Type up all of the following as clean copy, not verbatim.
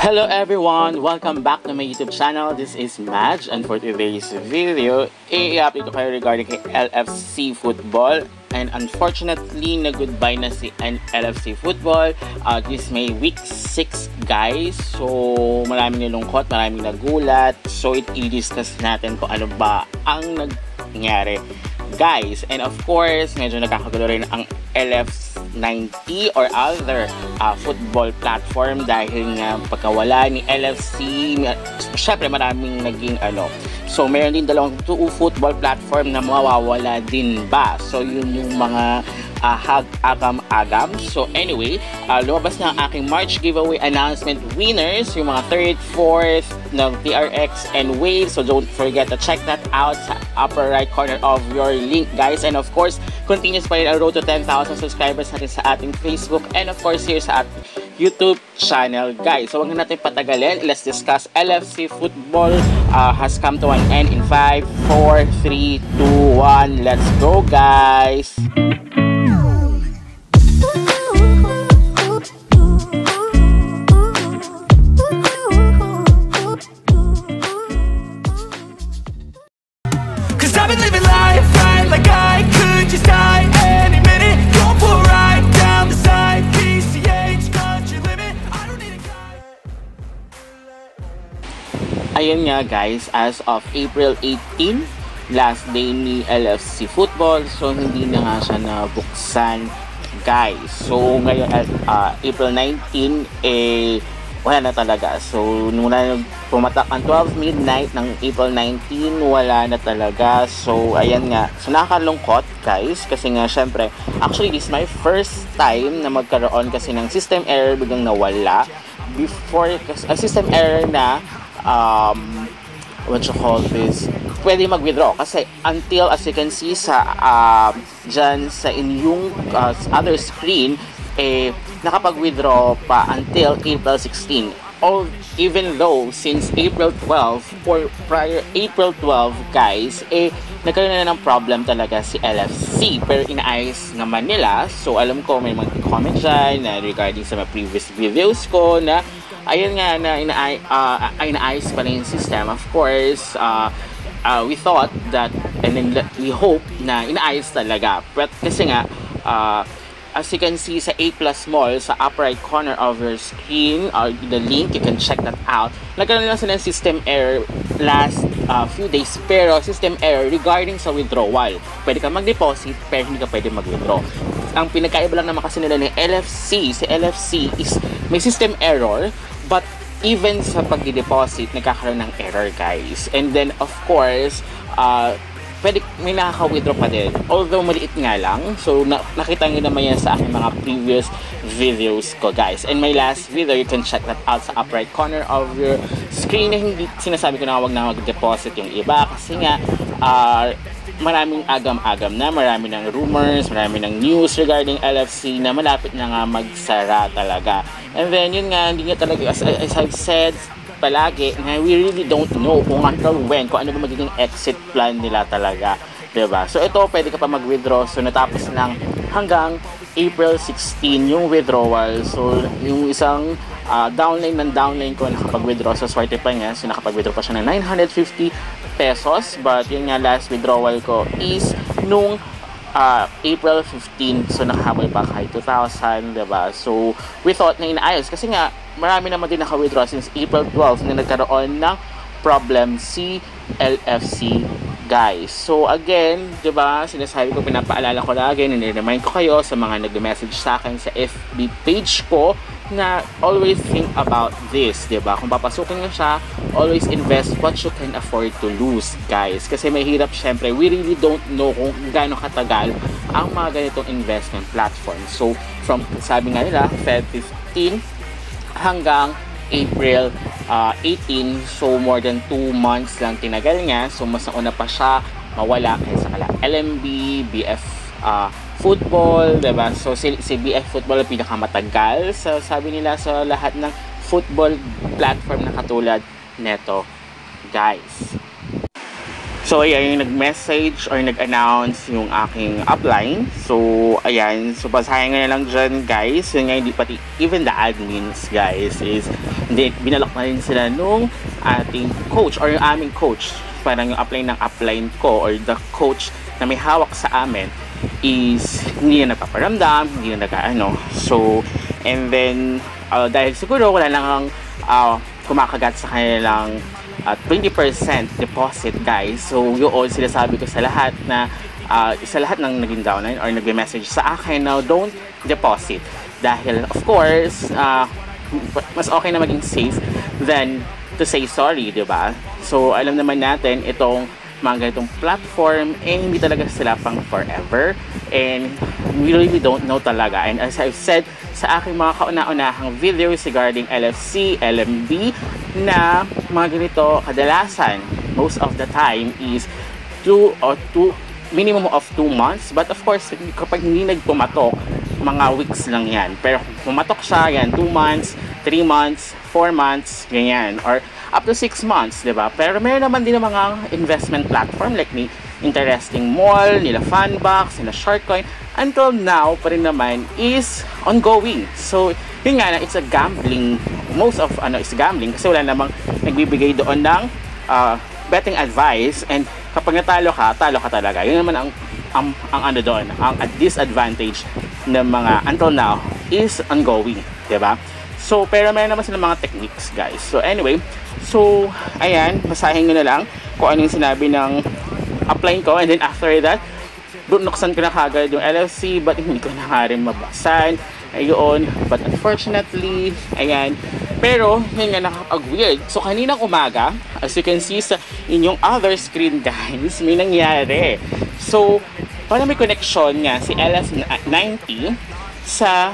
Hello everyone! Welcome back to my YouTube channel. This is Madge, and for today's video, i-update ko kayo regarding kay LFC Football. And unfortunately, na-goodbye na si LFC Football. This may week 6 guys. So, maraming nilungkot, maraming nagulat. So, i-discuss natin kung ano ba ang nangyari guys. And of course, medyo nagkakagulo rin ang LF90 or other football platform dahil nga pagkawala ni LFC, syempre maraming naging so meron din dalawang football platform na mawawala din ba. So yun yung mga agam-agam. So anyway, lumabas na ang aking March giveaway announcement winners, yung mga 3rd, 4th ng TRX and Wave. So don't forget to check that out sa upper right corner of your link guys. And of course, continuous pa rin ang road to 10,000 subscribers natin sa ating Facebook and of course here sa ating YouTube channel guys. So wag na natin patagalin, let's discuss. LFC Football has come to an end in 5, 4, 3, 2, 1. Let's go guys! I've been living life right like I could just die any minute. Don't pull right down the side. PCH, country limit. I don't need a guy. Ayun nga guys, as of April 18, last day ni LFC Football. So hindi na nga siya nabuksan guys. So ngayon April 19 wala na talaga. So nung pumatak ang 12 midnight ng April 19, wala na talaga. So ayan nga. So nakakalungkot guys kasi nga syempre, actually this is my first time na magkaroon kasi ng system error, biglang nawala. Before system error na what you call this, pwede mag-withdraw kasi until as you can see sa dyan sa inyong other screen, nakapag-withdraw pa until April 16. Even though since April 12 or prior April 12 guys, nagkaroon na ng problem talaga si LFC, pero inaayos naman nila. So alam ko may mga comment dyan na regarding sa mga previous videos ko na ayun nga na inaayos pa rin yung system. Of course, we thought that and then we hope na inaayos talaga, but kasi nga as you can see sa A+ Mall, sa upper right corner of your screen, the link, you can check that out. Nagkaroon lang sila ng system error last few days, pero system error regarding sa withdrawal. Pwede ka mag-deposit, pero hindi ka pwede mag-withdraw. Ang pinagkaiba lang naman kasi nila ni LFC, si LFC is may system error, but even sa pag-deposit, nagkakaroon ng error guys. And then of course, pwede may nakaka-withdraw pa din. Although maliit nga lang. So nakita nyo naman yan sa aking mga previous videos ko guys. And my last video, you can check that out sa upper right corner of your screen. Na hindi sinasabi ko na wag na mag-deposit yung iba kasi nga maraming agam-agam na, marami ng rumors, marami ng news regarding LFC na malapit na nga magsara talaga. And then yun nga, hindi nga talaga as I've said palagi na we really don't know kung until when, kung ano ba magiging exit plan nila talaga, diba? So ito, pwede ka pa mag-withdraw. So natapos lang hanggang April 16 yung withdrawal. So yung isang downline ko nakapag-withdraw sa swerte pa niya. So nakapag-withdraw pa siya ng 950 pesos. But yun nga, last withdrawal ko is nung April 15. So nakahabol pa kahit 2,000, diba? So we thought na inaayos kasi nga marami naman din naka-withdraw since April 12 na nagkaroon ng problem si LFC guys. So again, diba, sinasabi ko, pinapaalala ko lagi, nire-remind ko kayo sa mga nag-message sa akin sa FB page ko na always think about this, diba? Kung papasukin nyo siya, always invest what you can afford to lose guys. Kasi may hirap syempre, we really don't know kung gaano katagal ang mga ganitong investment platform. So from, sabi nga nila, Feb 15 hanggang April 18, so more than 2 months lang tinagal niya. So mas nauna pa siya mawala kaysa kala LMB, BF Football, diba? So si BF Football ang pinakamatagal, so sabi nila sa lahat ng football platform na katulad neto guys. So ayan, yung nag-message or nag-announce yung aking upline. So ayan, so basahin nga na lang dyan guys. Yun nga, hindi pati even the admins guys is Hindi, binalak na rin sila nung ating coach or yung aming coach. Parang yung upline ko or the coach na may hawak sa amin is hindi na nagpaparamdam, hindi na nag-ano. So, and then, dahil siguro wala lang kumakagat sa kanilang 20% deposit, guys. So, yun, sinasabi ko sa lahat na sa lahat ng naging downline or nagbe-message sa akin na don't deposit. Dahil, of course, mas okay na maging safe than to say sorry, di ba? So, alam naman natin, itong mga ganitong platform, hindi talaga sila pang forever. And we really don't know talaga. And as I've said sa aking mga kauna-unahang videos regarding LFC, LMB, na mga ganito, kadalasan, most of the time, is minimum of 2 months. But of course, kapag hindi nagpumatok, mga weeks lang yan. Pero kung pumatok siya, yan, 2 months, 3 months, 4 months, ganyan. Or up to 6 months, di ba? Pero meron naman din ng mga investment platform like ni Interesting Mall, nila Funbox, nila Shortcoin. Until now, pa rin naman is ongoing. So, yun nga na, it's a gambling. Most of, is gambling kasi wala namang nagbibigay doon ng betting advice. And kapag natalo ka, talo ka talaga. Yun naman ang ano doon, ang disadvantage ng mga until now is ongoing, di ba? So, pero meron naman sila mga techniques, guys. So, anyway, so, ayan, basahin nyo na lang kung ano yung sinabi ng upline ko. And then, after that, nuksan ko na kagad yung LFC, but hindi ko na nga rin mabasan. Ayun, but unfortunately, ayan. Pero, yun nga, nakapag-weird. So, kaninang umaga, as you can see sa inyong other screen, guys, may nangyari. So, parang may connection nga si LF90 sa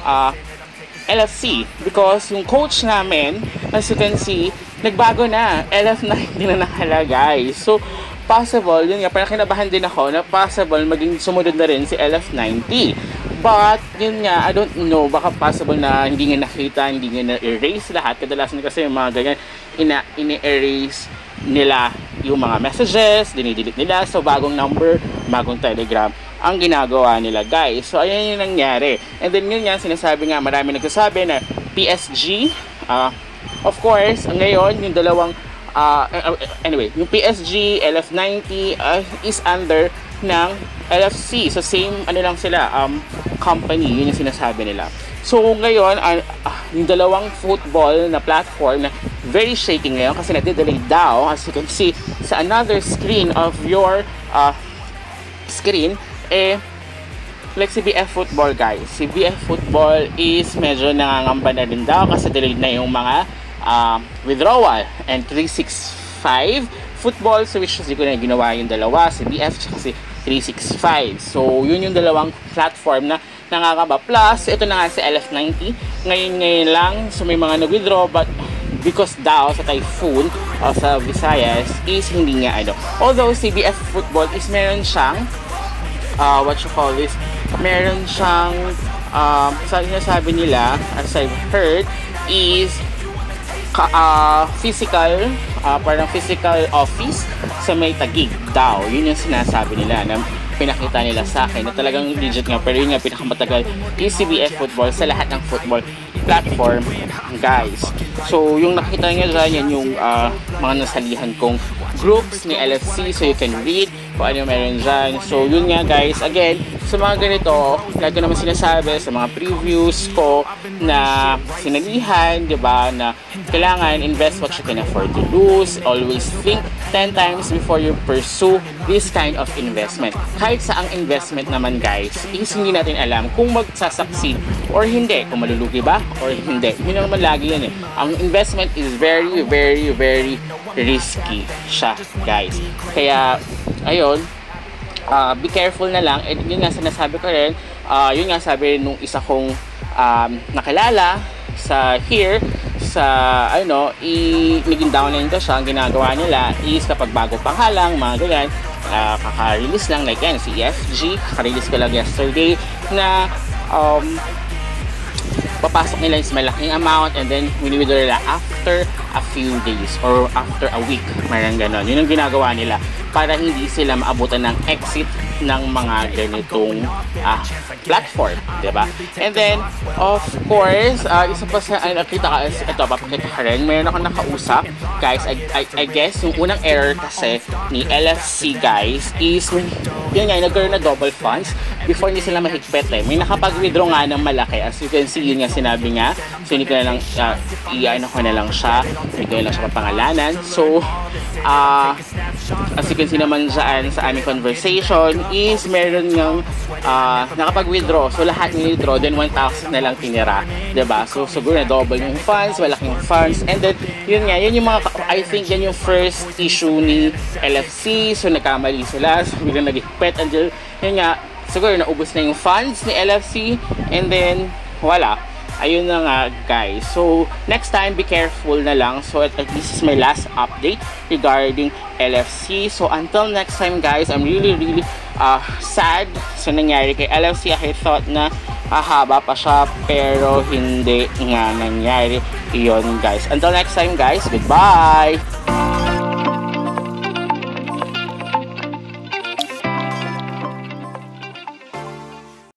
LFC because yung coach namin, as you can see, nagbago na. LF90 na nakalagay. So, possible, yun nga, parang kinabahan din ako na possible maging sumunod na rin si LF90. But, yun nga, I don't know, baka possible na hindi nga nakita, hindi nga na-erase lahat. Kadalasan kasi yung mga ganyan, ini-erase nila yung mga messages, dinidelete nila. So, bagong number, bagong Telegram ang ginagawa nila, guys. So, ayan yung nangyari. And then, yun nga, sinasabi nga, marami nagsasabi na PSG, of course, ngayon, yung dalawang, anyway, yung PSG, LF90, is under ng LFC. So, same, lang sila, company, yun yung sinasabi nila. So, ngayon, yung dalawang football na platform na very shaky ngayon kasi nade-delay daw, as you can see sa another screen of your screen, like si BF Football, guys. Si BF Football is medyo nangangamba na rin daw kasi delayed na yung mga withdrawal. And 365 Football, so which hindi ko na ginawa yung dalawa, si BF at si 365. So, yun yung dalawang platform na nangangamba. Plus, ito na nga si LF90. Ngayon lang, so may mga nag-withdraw, but because daw sa Typhoon o sa Visayas is hindi nga Although si BF Football is meron siyang meron siyang sabi nila, as I've heard, is physical parang physical office sa may Taguig daw. Yun yung sinasabi nila na pinakita nila sa akin na talagang legit nga. Pero yun nga, pinakamatagal is CBF Football sa lahat ng football platform, guys. So, yung nakita nyo dyan, yan yung mga nasalihan kong groups ni LFC. So, you can read kung ano meron dyan. So, yun nga, guys. Again, sa mga ganito, lagi naman sinasabi sa mga previews ko na sinalihan, di ba, na kailangan invest what you can afford to lose. Always think 10 times before you pursue this kind of investment. Kahit sa ang investment naman, guys, is hindi natin alam kung magsasucceed or hindi. Kung malulugi ba or hindi. Yun naman lagi yan Ang investment is very, very, very risky siya, guys. Kaya, ayun, be careful na lang. And yun nga sinasabi ko rin, yun nga sabi nung isa kong nakilala sa naging downline ko siya. Ang ginagawa nila is kapag bago panghalang, mga ganyan, kaka-release lang, like yan, si EFG, kaka-release ko lang yesterday na papasok nila is malaking amount and then wini-withdraw nila after a few days or after a week. Mayroon ganon. Yun ang ginagawa nila para hindi sila maabutan ng exit ng mga ganitong platform, diba? And then, of course, isa pa sa nakita ka, ito, papakita ka rin, mayroon ako nakausap, guys. I guess, yung unang error kasi ni LFC, guys, is yun nga, nagkaroon na double funds before hindi sila mahigpit eh. May nakapag-withdraw nga ng malaki. As you can see, yun nga sinabi nga. So, hindi ko na lang, i-ano ko na lang siya. Hindi ko na lang siya papangalanan. So, as you can see naman dyan sa aming conversation is meron ng nakapag-withdraw. So, lahat ni-withdraw, then 1,000 na lang tinira. Diba? So, siguro na double yung funds, malaking funds. And then, yun nga, yun yung mga, I think yan yung first issue ni LFC. So, nagkamali sila. So, biglang nag-higpit until, yun nga, siguro naubos na yung funds ni LFC. And then, wala. Ayun na nga, guys. So, next time, be careful na lang. So, this is my last update regarding LFC. So, until next time, guys, I'm really sad sa nangyari kay LFC. I thought na hahaba pa siya, pero hindi nga nangyari. Iyon, guys. Until next time, guys, goodbye!